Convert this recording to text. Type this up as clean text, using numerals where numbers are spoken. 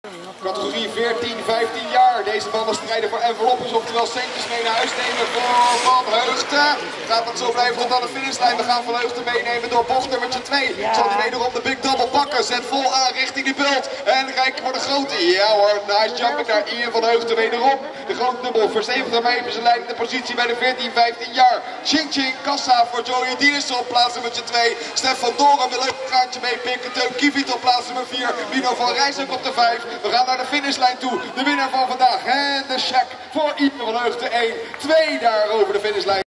Categorie 14, 15 jaar. Deze mannen strijden voor enveloppes, oftewel centjes mee naar huis nemen voor Van Heugten. Gaat dat zo blijven tot aan de finishlijn. We gaan Van Heugten meenemen door bocht nummertje 2. Zal hij wederom de big double pakken. Zet vol aan richting die bult. En kijken voor de grote. Ja hoor, nice jumping naar Ian Van Heugten wederom. De grote dubbel verstevigt hem even zijn leidende positie bij de 14, 15 jaar. Ching Ching, kassa voor Joey Dienes op plaats nummer 2. Stefan Doren wil een gaatje meepikken. Teun Kiefiet op plaats nummer 4. Mino van Rijsselk op de 5. We gaan naar de finishlijn toe. De winnaar van vandaag. En de check voor Ian Van Heugten 1. 2 daar over de finishlijn.